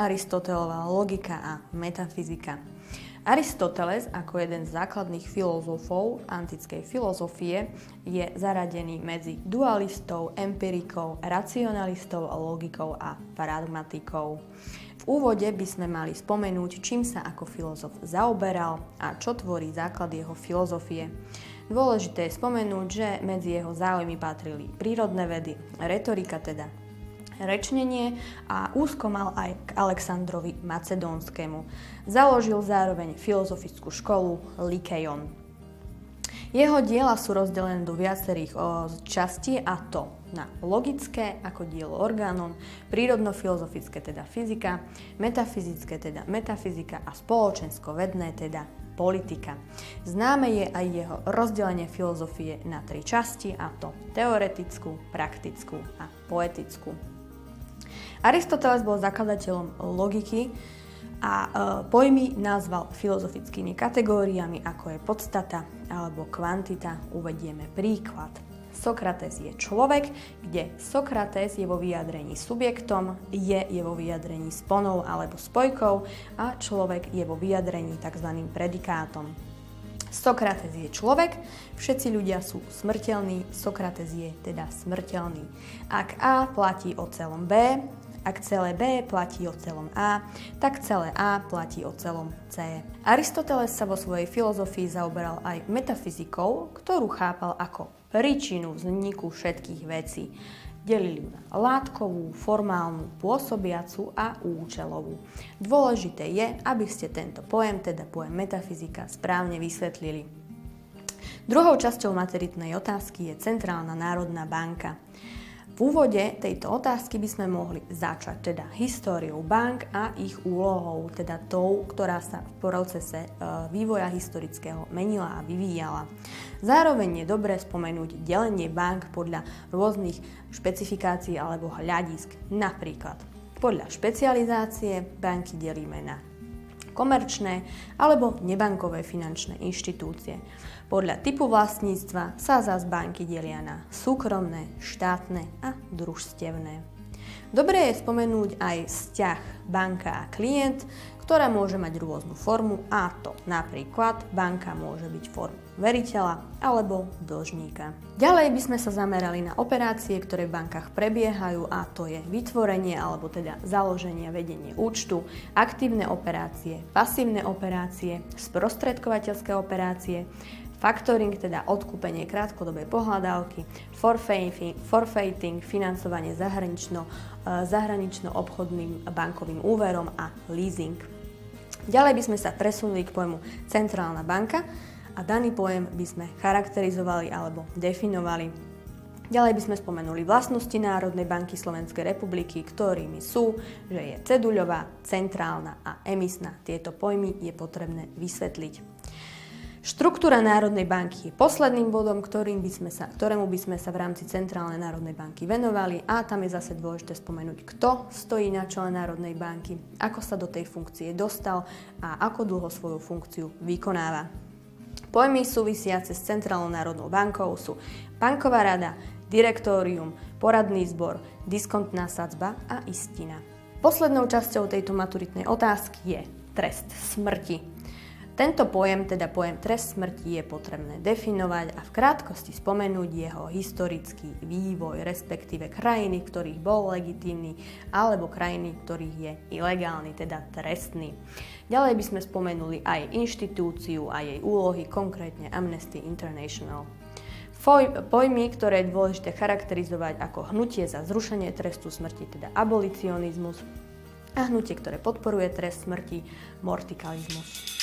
Aristotelová logika a metafyzika. Aristoteles ako jeden z základných filozofov antickej filozofie je zaradený medzi dualistov, empirikou, racionalistov, logikou a pragmatikou. V úvode by sme mali spomenúť, čím sa ako filozof zaoberal a čo tvorí základ jeho filozofie. Dôležité je spomenúť, že medzi jeho záujmy patrili prírodné vedy, retorika teda, rečnenie a úzko mal aj k Alexandrovi Macedónskému. Založil zároveň filozofickú školu Likeion. Jeho diela sú rozdelené do viacerých častí, a to na logické ako dielo orgánon, prírodno-filozofické teda fyzika, metafyzické teda metafyzika a spoločensko-vedné teda politika. Známe je aj jeho rozdelenie filozofie na 3 časti, a to teoretickú, praktickú a poetickú. Aristoteles bol zakladateľom logiky a pojmy nazval filozofickými kategóriami, ako je podstata alebo kvantita. Uvedieme príklad. Sokrates je človek, kde Sokrates je vo vyjadrení subjektom, je vo vyjadrení sponou alebo spojkou a človek je vo vyjadrení tzv. Predikátom. Sokrates je človek, všetci ľudia sú smrteľní, Sokrates je teda smrteľný. Ak A platí o celom B, ak celé B platí o celom A, tak celé A platí o celom C. Aristoteles sa vo svojej filozofii zaoberal aj metafyzikou, ktorú chápal ako príčinu vzniku všetkých vecí. Delili ju na látkovú, formálnu, pôsobiacu a účelovú. Dôležité je, aby ste tento pojem, teda pojem metafyzika, správne vysvetlili. Druhou časťou maturitnej otázky je Centrálna národná banka. V úvode tejto otázky by sme mohli začať teda históriou bank a ich úlohou, teda tou, ktorá sa v procese vývoja historického menila a vyvíjala. Zároveň je dobré spomenúť delenie bank podľa rôznych špecifikácií alebo hľadisk. Napríklad podľa špecializácie banky delíme na komerčné alebo nebankové finančné inštitúcie. Podľa typu vlastníctva sa zas banky delia na súkromné, štátne a družstevné. Dobré je spomenúť aj vzťah banka a klient, ktorá môže mať rôznu formu, a to napríklad banka môže byť formou veriteľa alebo dlžníka. Ďalej by sme sa zamerali na operácie, ktoré v bankách prebiehajú, a to je vytvorenie alebo teda založenie, vedenie účtu, aktívne operácie, pasívne operácie, sprostredkovateľské operácie, factoring, teda odkúpenie krátkodobej pohľadávky, forfeiting, financovanie zahranično-obchodným bankovým úverom a leasing. Ďalej by sme sa presunuli k pojmu centrálna banka a daný pojem by sme charakterizovali alebo definovali. Ďalej by sme spomenuli vlastnosti Národnej banky Slovenskej republiky, ktorými sú, že je ceduľová, centrálna a emisná. Tieto pojmy je potrebné vysvetliť. Štruktúra Národnej banky je posledným bodom, ktorému by sme sa v rámci Centrálnej národnej banky venovali, a tam je zase dôležité spomenúť, kto stojí na čele Národnej banky, ako sa do tej funkcie dostal a ako dlho svoju funkciu vykonáva. Pojmy súvisiace s Centrálnou národnou bankou sú banková rada, direktórium, poradný zbor, diskontná sadzba a istina. Poslednou časťou tejto maturitnej otázky je trest smrti. Tento pojem, teda pojem trest smrti, je potrebné definovať a v krátkosti spomenúť jeho historický vývoj, respektíve krajiny, v ktorých bol legitímny, alebo krajiny, v ktorých je ilegálny, teda trestný. Ďalej by sme spomenuli aj inštitúciu a jej úlohy, konkrétne Amnesty International. Pojmy, ktoré je dôležité charakterizovať ako hnutie za zrušenie trestu smrti, teda abolicionizmus, a hnutie, ktoré podporuje trest smrti, mortikalizmus.